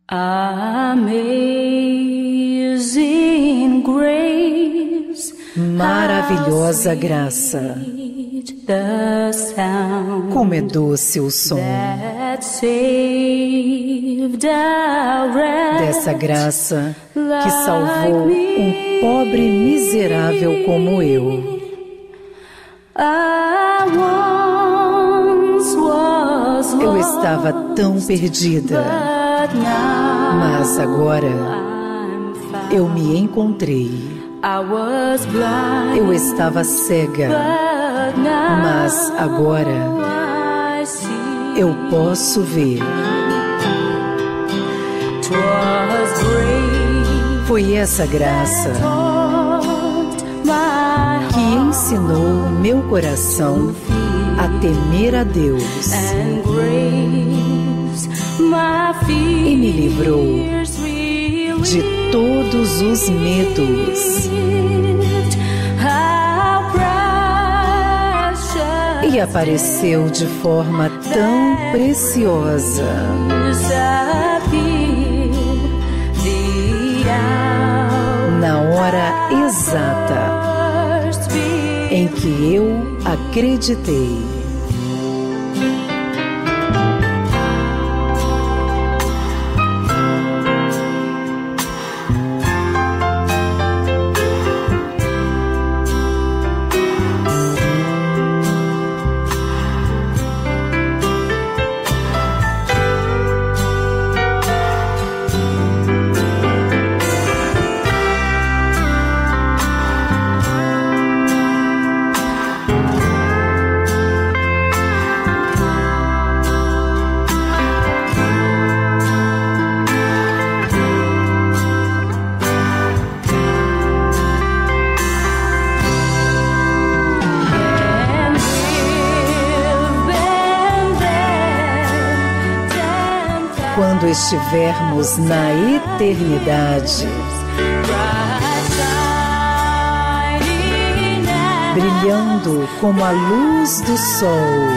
Amazing grace, maravilhosa graça, como é doce o som dessa graça que salvou um pobre miserável como eu. Eu estava tão perdida, mas agora eu me encontrei. Eu estava cega, mas agora eu posso ver. Foi essa graça que ensinou meu coração a temer a Deus e me livrou de todos os medos. E apareceu de forma tão preciosa na hora exata em que eu acreditei. Quando estivermos na eternidade, brilhando como a luz do sol,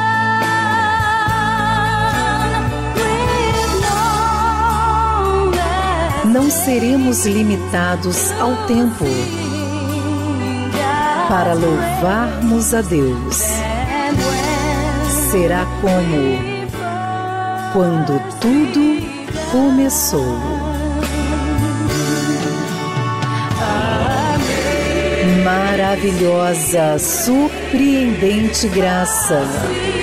não seremos limitados ao tempo para louvarmos a Deus. Será como quando tudo começou. Maravilhosa, surpreendente graça